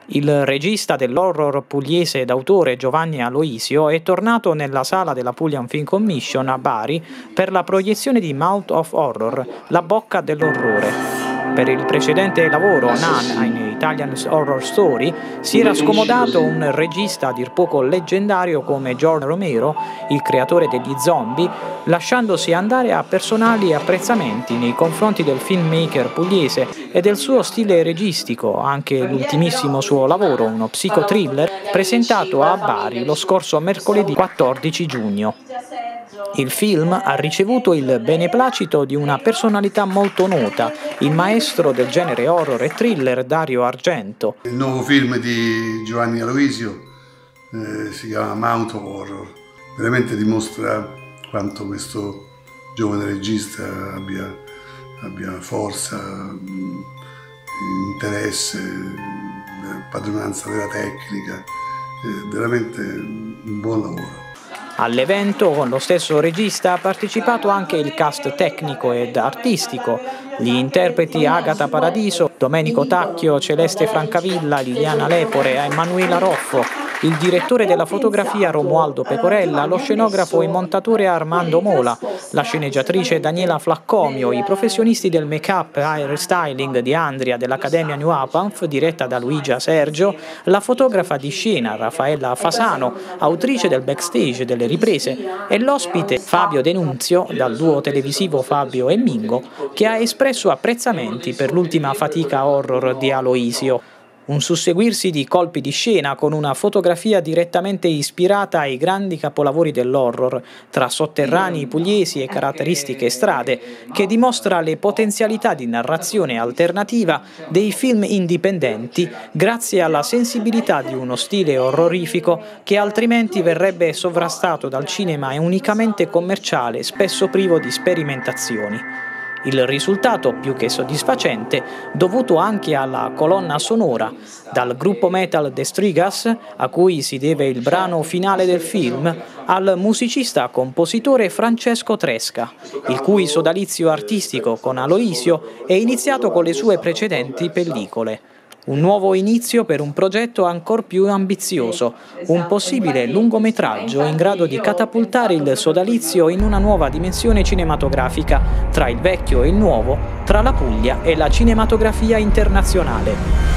Il regista dell'horror pugliese d'autore Giovanni Aloisio è tornato nella sala della Puglia Film Commission a Bari per la proiezione di Mouth of Horror, La bocca dell'orrore. Per il precedente lavoro, Nan, in Italian Horror Story, si era scomodato un regista a dir poco leggendario come George Romero, il creatore degli zombie, lasciandosi andare a personali apprezzamenti nei confronti del filmmaker pugliese e del suo stile registico, anche l'ultimissimo suo lavoro, uno psicotriller, presentato a Bari lo scorso mercoledì 14 giugno. Il film ha ricevuto il beneplacito di una personalità molto nota, il maestro del genere horror e thriller Dario Argento. Il nuovo film di Giovanni Aloisio si chiama Mouth of Horror, veramente dimostra quanto questo giovane regista abbia forza, interesse, padronanza della tecnica, veramente un buon lavoro. All'evento, con lo stesso regista, ha partecipato anche il cast tecnico ed artistico, gli interpreti Agata Paradiso, Domenico Tacchio, Celeste Francavilla, Liliana Lepore, Emanuela Roffo, il direttore della fotografia Romualdo Pecorella, lo scenografo e montatore Armando Mola, la sceneggiatrice Daniela Flaccomio, i professionisti del make-up e hairstyling di Andria dell'Accademia New Apanf, diretta da Luigia Sergio, la fotografa di scena Raffaella Fasano, autrice del backstage delle riprese, e l'ospite Fabio Denunzio, dal duo televisivo Fabio e Mingo, che ha espresso apprezzamenti per l'ultima fatica horror di Aloisio. Un susseguirsi di colpi di scena con una fotografia direttamente ispirata ai grandi capolavori dell'horror, tra sotterranei pugliesi e caratteristiche strade, che dimostra le potenzialità di narrazione alternativa dei film indipendenti grazie alla sensibilità di uno stile orrorifico che altrimenti verrebbe sovrastato dal cinema unicamente commerciale, spesso privo di sperimentazioni. Il risultato più che soddisfacente, dovuto anche alla colonna sonora, dal gruppo metal The Strigas, a cui si deve il brano finale del film, al musicista-compositore Francesco Tresca, il cui sodalizio artistico con Aloisio è iniziato con le sue precedenti pellicole. Un nuovo inizio per un progetto ancor più ambizioso, un possibile lungometraggio in grado di catapultare il sodalizio in una nuova dimensione cinematografica, tra il vecchio e il nuovo, tra la Puglia e la cinematografia internazionale.